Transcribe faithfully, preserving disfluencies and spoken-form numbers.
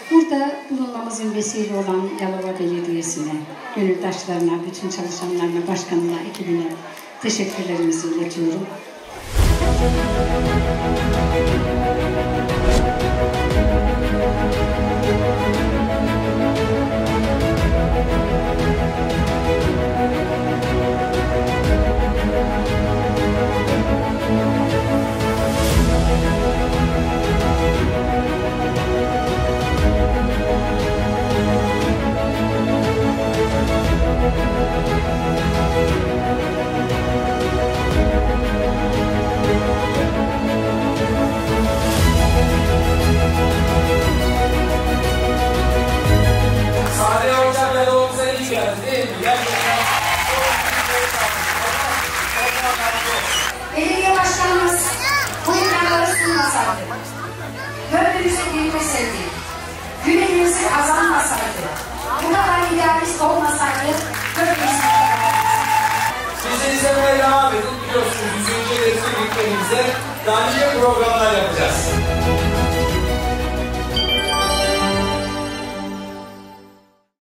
Burada bulunmamızın vesile olan Yalova Belediyesi'ne, gönüldaşlarına, bütün çalışanlarına, başkanına, ekibine teşekkürlerimizi iletiyorum. Belediye başkanımız bu imkanları sunmasaydı, gönlümüze girmeseydi, güvenimizi kazanmasaydı, bu kadar idealist olmasaydı, gönlümüzü Bizi izlemeye devam edin. Biliyorsunuz yüzüncü etkinliklerimizde daha nice programlar yapacağız.